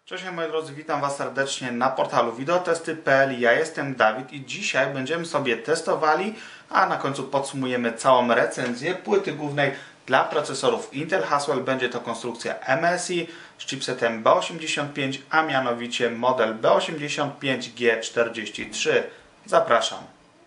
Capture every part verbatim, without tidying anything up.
Cześć moi drodzy, witam Was serdecznie na portalu wideotesty kropka p l. Ja jestem Dawid i dzisiaj będziemy sobie testowali, a na końcu podsumujemy całą recenzję płyty głównej dla procesorów Intel Haswell. Będzie to konstrukcja M S I z chipsetem B osiemdziesiąt pięć, a mianowicie model B osiemdziesiąt pięć G czterdzieści trzy. Zapraszam.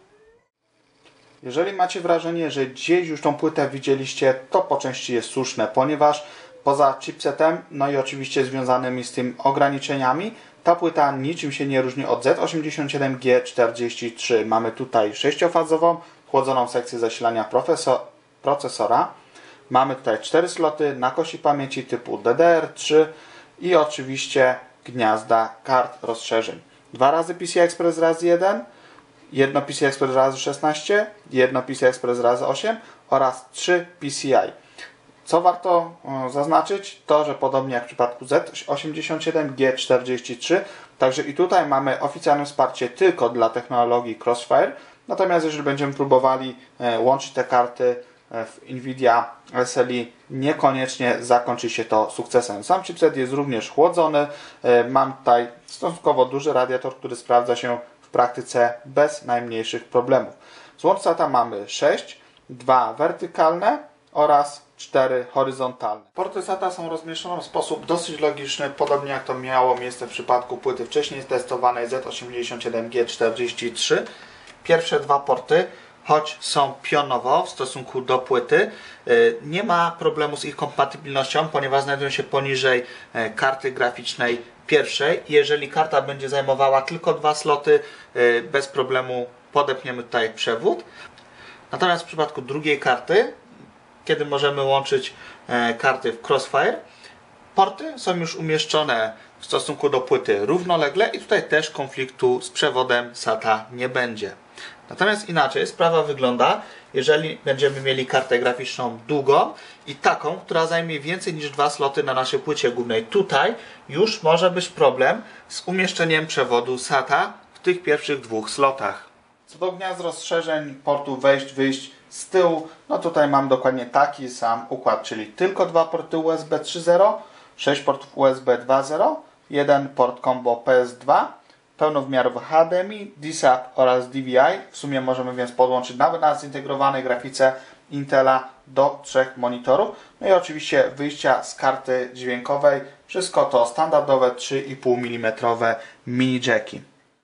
Jeżeli macie wrażenie, że gdzieś już tą płytę widzieliście, to po części jest słuszne, ponieważ poza chipsetem, no i oczywiście związanymi z tym ograniczeniami, ta płyta niczym się nie różni od Z osiemdziesiąt siedem G czterdzieści trzy. Mamy tutaj sześciofazową, chłodzoną sekcję zasilania procesora. Mamy tutaj cztery sloty na kości pamięci typu D D R trzy i oczywiście gniazda kart rozszerzeń. Dwa razy P C I Express razy jeden, jedno P C I Express razy szesnaście, jedno P C I Express razy osiem oraz trzy P C I. Co warto zaznaczyć, to że podobnie jak w przypadku Z osiemdziesiąt siedem G czterdzieści trzy, także i tutaj mamy oficjalne wsparcie tylko dla technologii Crossfire. Natomiast jeżeli będziemy próbowali łączyć te karty w Nvidia S L I, niekoniecznie zakończy się to sukcesem. Sam chipset jest również chłodzony. Mam tutaj stosunkowo duży radiator, który sprawdza się w praktyce bez najmniejszych problemów. Z łącz SATA mamy sześć, dwa wertykalne oraz cztery horyzontalne. Porty SATA są rozmieszczone w sposób dosyć logiczny, podobnie jak to miało miejsce w przypadku płyty wcześniej testowanej Z osiemdziesiąt siedem G czterdzieści trzy. Pierwsze dwa porty, choć są pionowo w stosunku do płyty, nie ma problemu z ich kompatybilnością, ponieważ znajdują się poniżej karty graficznej pierwszej. Jeżeli karta będzie zajmowała tylko dwa sloty, bez problemu podepniemy tutaj przewód. Natomiast w przypadku drugiej karty, kiedy możemy łączyć karty w Crossfire, porty są już umieszczone w stosunku do płyty równolegle i tutaj też konfliktu z przewodem SATA nie będzie. Natomiast inaczej sprawa wygląda, jeżeli będziemy mieli kartę graficzną długą i taką, która zajmie więcej niż dwa sloty na naszej płycie głównej. Tutaj już może być problem z umieszczeniem przewodu SATA w tych pierwszych dwóch slotach. Co do gniazd rozszerzeń, portu wejść, wyjść z tyłu, no tutaj mam dokładnie taki sam układ, czyli tylko dwa porty U S B trzy zero, sześć portów U S B dwa zero, jeden port combo P S dwa, pełnowymiarowy H D M I, D S A P oraz D V I. W sumie możemy więc podłączyć nawet na zintegrowanej grafice Intela do trzech monitorów. No i oczywiście wyjścia z karty dźwiękowej. Wszystko to standardowe trzy i pół milimetra mini jacki.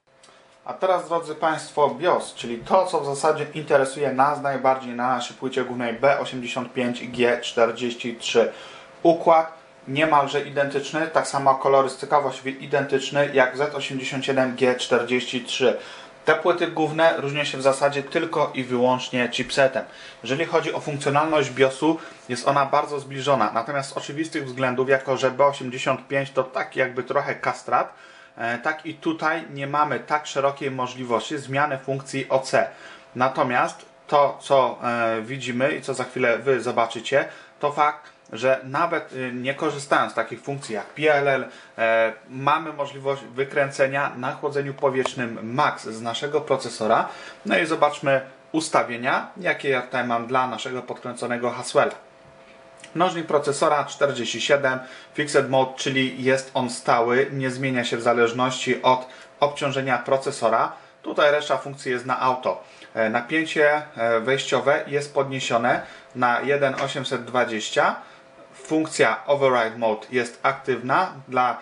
A teraz, drodzy Państwo, BIOS, czyli to, co w zasadzie interesuje nas najbardziej na naszej płycie głównej B osiemdziesiąt pięć G czterdzieści trzy. Układ niemalże identyczny, tak samo kolorystyka właściwie identyczny jak Z osiemdziesiąt siedem G czterdzieści trzy. Te płyty główne różnią się w zasadzie tylko i wyłącznie chipsetem. Jeżeli chodzi o funkcjonalność BIOSu, jest ona bardzo zbliżona. Natomiast z oczywistych względów, jako że B osiemdziesiąt pięć to taki jakby trochę kastrat, tak i tutaj nie mamy tak szerokiej możliwości zmiany funkcji O C. Natomiast to, co widzimy i co za chwilę Wy zobaczycie, to fakt, że nawet nie korzystając z takich funkcji jak P L L, mamy możliwość wykręcenia na chłodzeniu powietrznym max z naszego procesora. No i zobaczmy ustawienia, jakie ja tutaj mam dla naszego podkręconego Haswella. Mnożnik procesora czterdzieści siedem, Fixed Mode, czyli jest on stały, nie zmienia się w zależności od obciążenia procesora. Tutaj reszta funkcji jest na auto. Napięcie wejściowe jest podniesione na jeden tysiąc osiemset dwadzieścia. Funkcja Override Mode jest aktywna dla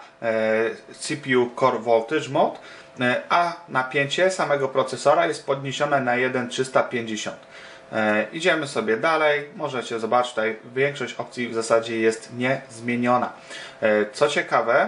C P U Core Voltage Mode, a napięcie samego procesora jest podniesione na jeden tysiąc trzysta pięćdziesiąt. E, idziemy sobie dalej. Możecie zobaczyć, tutaj większość opcji w zasadzie jest niezmieniona. E, co ciekawe,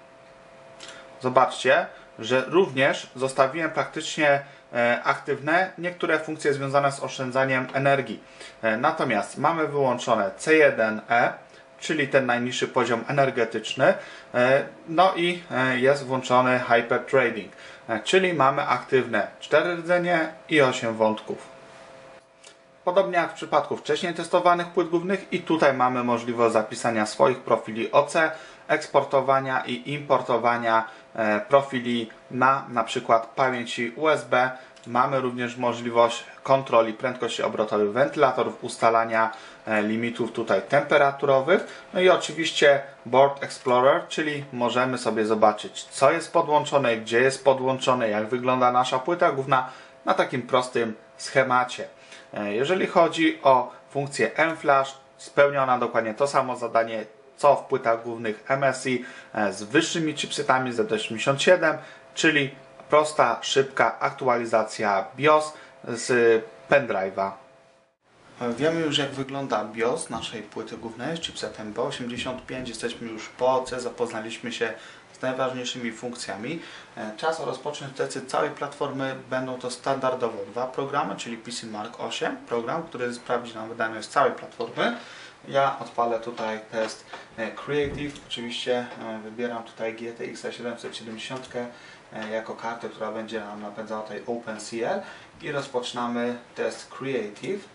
zobaczcie, że również zostawiłem praktycznie e, aktywne niektóre funkcje związane z oszczędzaniem energii. E, natomiast mamy wyłączone C jeden E, czyli ten najniższy poziom energetyczny, e, no i e, jest włączony Hyper Trading, e, czyli mamy aktywne cztery rdzenie i osiem wątków. Podobnie jak w przypadku wcześniej testowanych płyt głównych, i tutaj mamy możliwość zapisania swoich profili O C, eksportowania i importowania profili na na przykład pamięci U S B Mamy również możliwość kontroli prędkości obrotowych wentylatorów, ustalania limitów tutaj temperaturowych. No i oczywiście Board Explorer, czyli możemy sobie zobaczyć, co jest podłączone, gdzie jest podłączone, jak wygląda nasza płyta główna na takim prostym schemacie. Jeżeli chodzi o funkcję M-Flash, spełniona dokładnie to samo zadanie co w płytach głównych M S I z wyższymi chipsetami Z osiemdziesiąt siedem, czyli prosta, szybka aktualizacja BIOS z pendrive'a. Wiemy już, jak wygląda BIOS naszej płyty głównej z chipsetem B osiemdziesiąt pięć. Jesteśmy już po O C, zapoznaliśmy się z najważniejszymi funkcjami. Czas rozpocząć testy całej platformy. Będą to standardowo dwa programy, czyli P C Mark osiem, program, który sprawdzi nam wydajność całej platformy. Ja odpalę tutaj test Creative. Oczywiście wybieram tutaj G T X siedemset siedemdziesiąt jako kartę, która będzie nam napędzała tutaj OpenCL i rozpoczynamy test Creative.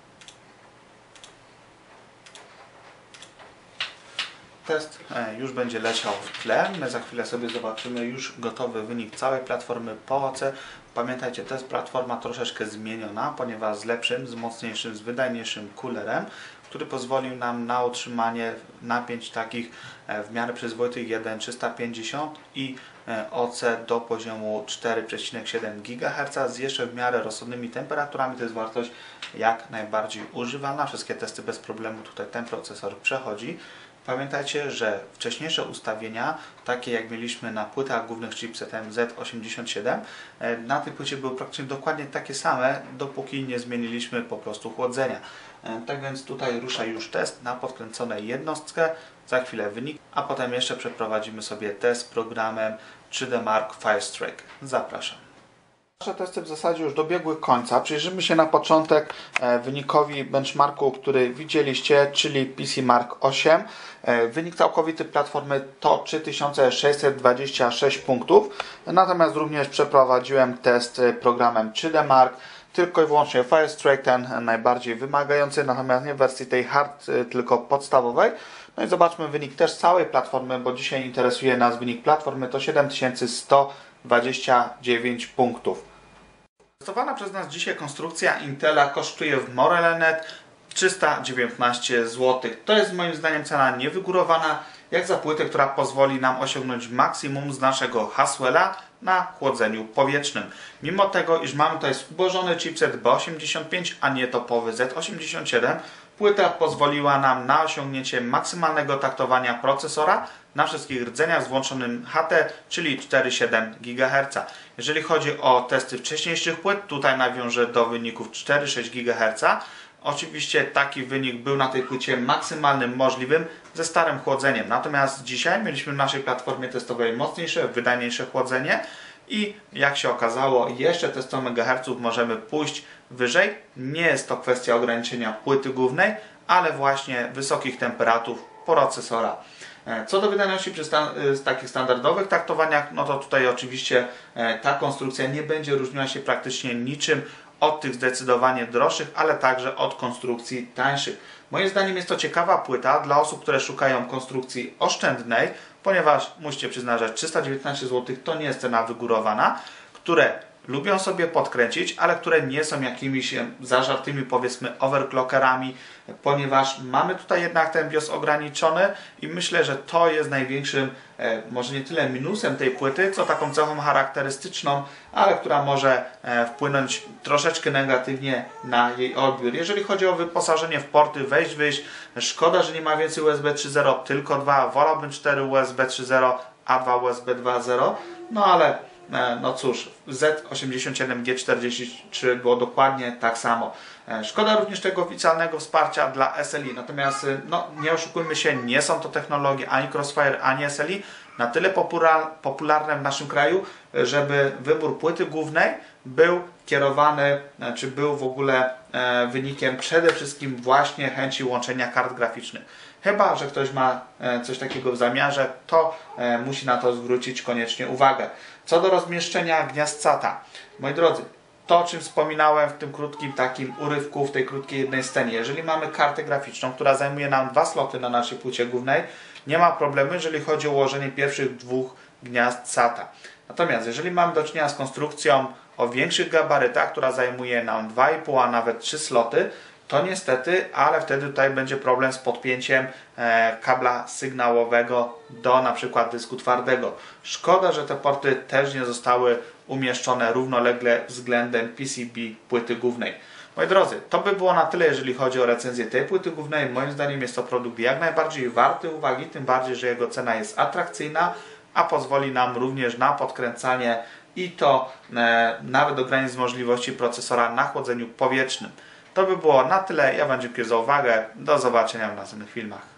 Test już będzie leciał w tle. My za chwilę sobie zobaczymy już gotowy wynik całej platformy po O C. Pamiętajcie, to jest platforma troszeczkę zmieniona, ponieważ z lepszym, z mocniejszym, z wydajniejszym coolerem, który pozwolił nam na utrzymanie napięć takich w miarę przyzwoitych jeden trzysta pięćdziesiąt i O C do poziomu cztery przecinek siedem gigaherca z jeszcze w miarę rozsądnymi temperaturami. To jest wartość jak najbardziej używana. Wszystkie testy bez problemu tutaj ten procesor przechodzi. Pamiętajcie, że wcześniejsze ustawienia, takie jak mieliśmy na płytach głównych chipsetem Z osiemdziesiąt siedem, na tej płycie były praktycznie dokładnie takie same, dopóki nie zmieniliśmy po prostu chłodzenia. Tak więc tutaj rusza już test na podkręconej jednostce, za chwilę wynik, a potem jeszcze przeprowadzimy sobie test programem trzy D Mark Firestrike. Zapraszam. Nasze testy w zasadzie już dobiegły końca. Przyjrzymy się na początek wynikowi benchmarku, który widzieliście, czyli P C Mark osiem. Wynik całkowity platformy to trzy tysiące sześćset dwadzieścia sześć punktów. Natomiast również przeprowadziłem test programem trzy D Mark, tylko i wyłącznie Firestrike, ten najbardziej wymagający, natomiast nie w wersji tej hard, tylko podstawowej. No i zobaczmy wynik też całej platformy, bo dzisiaj interesuje nas wynik platformy, to siedem tysięcy sto dwadzieścia dziewięć punktów. Testowana przez nas dzisiaj konstrukcja Intela kosztuje w Morele kropka net trzysta dziewiętnaście złotych. To jest moim zdaniem cena niewygórowana, jak za płytę, która pozwoli nam osiągnąć maksimum z naszego Haswella na chłodzeniu powietrznym. Mimo tego, iż mamy tutaj zubożony chipset B osiemdziesiąt pięć, a nie topowy Z osiemdziesiąt siedem, płyta pozwoliła nam na osiągnięcie maksymalnego taktowania procesora na wszystkich rdzeniach z włączonym H T, czyli cztery przecinek siedem gigaherca. Jeżeli chodzi o testy wcześniejszych płyt, tutaj nawiążę do wyników cztery przecinek sześć gigaherca. Oczywiście taki wynik był na tej płycie maksymalnym możliwym ze starym chłodzeniem. Natomiast dzisiaj mieliśmy w naszej platformie testowej mocniejsze, wydajniejsze chłodzenie i jak się okazało, jeszcze te sto megaherców możemy pójść wyżej. Nie jest to kwestia ograniczenia płyty głównej, ale właśnie wysokich temperatur procesora. Co do wydajności przy stan takich standardowych taktowaniach, no to tutaj oczywiście ta konstrukcja nie będzie różniła się praktycznie niczym od tych zdecydowanie droższych, ale także od konstrukcji tańszych. Moim zdaniem jest to ciekawa płyta dla osób, które szukają konstrukcji oszczędnej, ponieważ musicie przyznać, że trzysta dziewiętnaście złotych to nie jest cena wygórowana, które lubią sobie podkręcić, ale które nie są jakimiś zażartymi, powiedzmy, overclockerami, ponieważ mamy tutaj jednak ten BIOS ograniczony i myślę, że to jest największym, e, może nie tyle minusem tej płyty, co taką cechą charakterystyczną, ale która może e, wpłynąć troszeczkę negatywnie na jej odbiór. Jeżeli chodzi o wyposażenie w porty wejść, wyjść, szkoda, że nie ma więcej U S B trzy zero, tylko dwa, wolałbym cztery U S B trzy zero, a dwa U S B dwa zero, no ale no cóż, Z osiemdziesiąt siedem G czterdzieści trzy było dokładnie tak samo. Szkoda również tego oficjalnego wsparcia dla S L I, natomiast no, nie oszukujmy się, nie są to technologie ani Crossfire, ani S L I na tyle popularne w naszym kraju, żeby wybór płyty głównej był kierowany, czy był w ogóle wynikiem przede wszystkim właśnie chęci łączenia kart graficznych. Chyba że ktoś ma coś takiego w zamiarze, to musi na to zwrócić koniecznie uwagę. Co do rozmieszczenia gniazd SATA, moi drodzy, to o czym wspominałem w tym krótkim takim urywku, w tej krótkiej jednej scenie. Jeżeli mamy kartę graficzną, która zajmuje nam dwa sloty na naszej płycie głównej, nie ma problemu, jeżeli chodzi o ułożenie pierwszych dwóch gniazd SATA. Natomiast jeżeli mamy do czynienia z konstrukcją o większych gabarytach, która zajmuje nam dwa i pół, a nawet trzy sloty, to niestety, ale wtedy tutaj będzie problem z podpięciem e, kabla sygnałowego do na przykład dysku twardego. Szkoda, że te porty też nie zostały umieszczone równolegle względem P C B płyty głównej. Moi drodzy, to by było na tyle, jeżeli chodzi o recenzję tej płyty głównej. Moim zdaniem jest to produkt jak najbardziej warty uwagi, tym bardziej, że jego cena jest atrakcyjna, a pozwoli nam również na podkręcanie i to e, nawet do granic możliwości procesora na chłodzeniu powietrznym. To by było na tyle. Ja Wam dziękuję za uwagę. Do zobaczenia w następnych filmach.